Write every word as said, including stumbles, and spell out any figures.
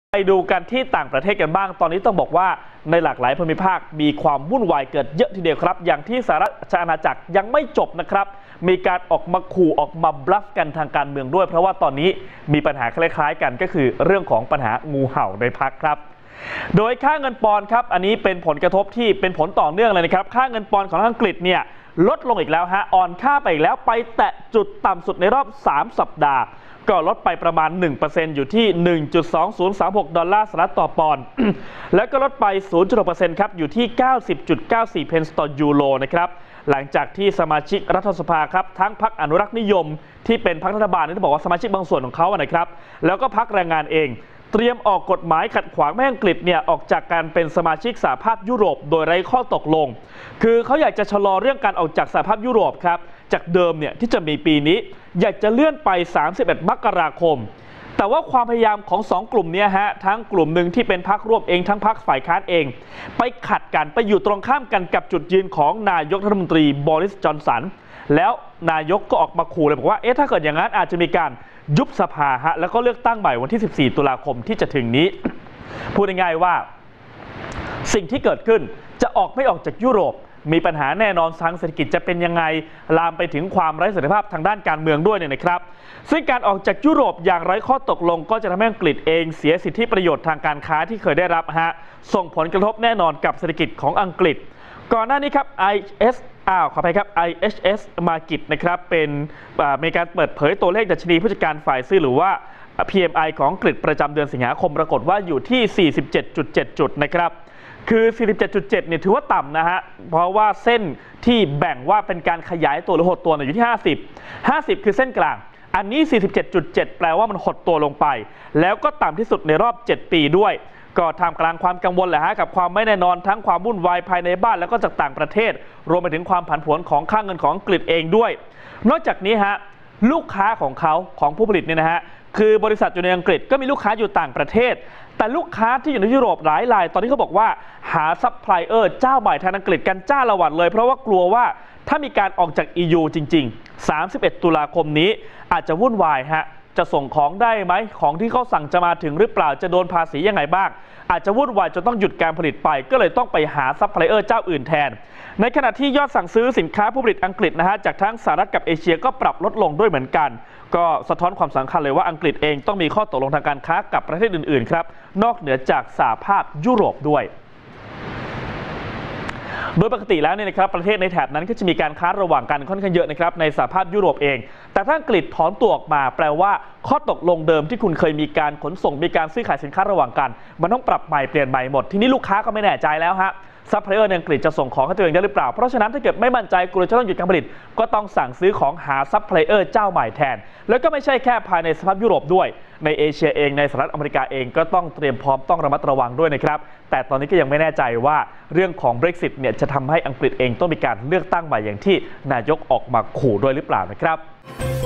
ไปดูกันที่ต่างประเทศกันบ้างตอนนี้ต้องบอกว่าในหลากหลายภูมิภาคมีความวุ่นวายเกิดเยอะทีเดียวครับอย่างที่สหรัฐอาณาจักรยังไม่จบนะครับมีการออกมาขู่ออกมาบลัฟกันทางการเมืองด้วยเพราะว่าตอนนี้มีปัญหาคล้ายๆกันก็คือเรื่องของปัญหางูเห่าในพรรคครับโดยค่าเงินปอนด์ครับอันนี้เป็นผลกระทบที่เป็นผลต่อเนื่องเลยนะครับค่าเงินปอนด์ของอังกฤษเนี่ยลดลงอีกแล้วฮะอ่อนค่าไปอีกแล้วไปแตะจุดต่ำสุดในรอบสามสัปดาห์ก็ลดไปประมาณ หนึ่งเปอร์เซ็นต์ อยู่ที่ หนึ่งจุดสองศูนย์สามหก ดอลลาร์สหรัฐต่อปอนด์ แล้วก็ลดไป ศูนย์จุดหกเปอร์เซ็นต์ ครับอยู่ที่ เก้าสิบจุดเก้าสี่ เพนส์ต่อยูโรนะครับหลังจากที่สมาชิกรัฐสภาครับทั้งพรรคอนุรักษ์นิยมที่เป็นพรรครัฐบาลที่บอกว่าสมาชิกบางส่วนของเขาอะนะครับแล้วก็พรรคแรงงานเองเตรียมออกกฎหมายขัดขวางไม่ให้อังกฤษเนี่ยออกจากการเป็นสมาชิกสหภาพยุโรปโดยไร้ข้อตกลงคือเขาอยากจะชะลอเรื่องการออกจากสหภาพยุโรปครับจากเดิมเนี่ยที่จะมีปีนี้อยากจะเลื่อนไปสามสิบเอ็ดมกราคมแต่ว่าความพยายามของสองกลุ่มนี้ฮะทั้งกลุ่มหนึ่งที่เป็นพรรคร่วมเองทั้งพรรคฝ่ายค้านเองไปขัดกันไปอยู่ตรงข้ามกันกับจุดยืนของนายกรัฐมนตรีบริส จอนสันแล้วนายกก็ออกมาขู่เลยบอกว่าเอ๊ะถ้าเกิดอย่างนั้นอาจจะมีการยุบสภาฮะแล้วก็เลือกตั้งใหม่วันที่สิบสี่ตุลาคมที่จะถึงนี้พูดง่ายๆว่าสิ่งที่เกิดขึ้นจะออกไม่ออกจากยุโรปมีปัญหาแน่นอนทางเศรษฐกิจจะเป็นยังไงลามไปถึงความไร้เสถียรภาพทางด้านการเมืองด้วยเนี่ยนะครับซึ่งการออกจากยุโรปอย่างไร้ข้อตกลงก็จะทำให้อังกฤษเองเสียสิทธิประโยชน์ทางการค้าที่เคยได้รับฮะส่งผลกระทบแน่นอนกับเศรษฐกิจของอังกฤษก่อนหน้านี้ครับ ไอ เอส อ้าวขออภัยครับ ไอ เอช เอส Markit นะครับเป็นมีการเปิดเผยตัวเลขดัชนีผู้จัดการฝ่ายซื้อหรือว่า พี เอ็ม ไอ ของอังกฤษประจำเดือนสิงหาคมปรากฏว่าอยู่ที่ สี่สิบเจ็ดจุดเจ็ด จุดนะครับคือ สี่สิบเจ็ดจุดเจ็ด เนี่ยถือว่าต่ำนะฮะเพราะว่าเส้นที่แบ่งว่าเป็นการขยายตัวหรือหดตัวอยู่ที่ห้าสิบ ห้าสิบคือเส้นกลางอันนี้ สี่สิบเจ็ดจุดเจ็ด แปลว่ามันหดตัวลงไปแล้วก็ต่ำที่สุดในรอบเจ็ดปีด้วยก็ท่ามกลางความกังวลแหละฮะกับความไม่แน่นอนทั้งความวุ่นวายภายในบ้านแล้วก็จากต่างประเทศรวมไปถึงความผันผวนของค่าเงินของอังกฤษเองด้วยนอกจากนี้ฮะลูกค้าของเขาของผู้ผลิตเนี่ยนะฮะคือบริษัทอยู่ในอังกฤษก็มีลูกค้าอยู่ต่างประเทศแต่ลูกค้าที่อยู่ในยุโรปหลายรายตอนนี้เขาบอกว่าหาซัพพลายเออร์เจ้าใหม่ทางอังกฤษกันจ้าละวันเลยเพราะว่ากลัวว่าถ้ามีการออกจาก อี ยู จริงๆสามสิบเอ็ดตุลาคมนี้อาจจะวุ่นวายฮะจะส่งของได้ไหมของที่เขาสั่งจะมาถึงหรือเปล่าจะโดนภาษียังไงบ้างอาจจะวุ่นวายจนต้องหยุดการผลิตไปก็เลยต้องไปหาซัพพลายเออร์เจ้าอื่นแทนในขณะที่ยอดสั่งซื้อสินค้าผู้ผลิตอังกฤษนะฮะจากทั้งสหรัฐกับเอเชียก็ปรับลดลงด้วยเหมือนกันก็สะท้อนความสำคัญเลยว่าอังกฤษเองต้องมีข้อตกลงทางการค้ากับประเทศอื่นๆครับนอกเหนือจากสหภาพยุโรปด้วยโดยปกติแล้วเนี่ยนะครับประเทศในแถบนั้นก็จะมีการค้าระหว่างกันค่อนข้างเยอะนะครับในสหภาพยุโรปเองแต่ถ้าอังกฤษถอนตัวออกมาแปลว่าข้อตกลงเดิมที่คุณเคยมีการขนส่งมีการซื้อขายสินค้าระหว่างกันมันต้องปรับใหม่เปลี่ยนใหม่หมดทีนี้ลูกค้าก็ไม่แน่ใจแล้วฮะซัพพลายเออร์ในอังกฤษจะส่งของให้ตัวเองได้หรือเปล่าเพราะฉะนั้นถ้าเกิดไม่มั่นใจกลัวจะต้องหยุดการผลิตก็ต้องสั่งซื้อของหาซัพพลายเออร์เจ้าใหม่แทนแล้วก็ไม่ใช่แค่ภายในสหภาพยุโรปด้วยในเอเชียเองในสหรัฐอเมริกาเองก็ต้องเตรียมพร้อมต้องระมัดระวังด้วยนะครับแต่ตอนนี้ก็ยังไม่แน่ใจว่าเรื่องของ Brexit เนี่ยจะทำให้อังกฤษเองต้องมีการเลือกตั้งใหม่อย่างที่นายกออกมาขู่ด้วยหรือเปล่านะครับ